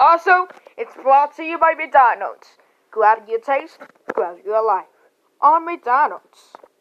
Also, it's brought to you by McDonald's. Grab your taste, grab your life. On McDonald's.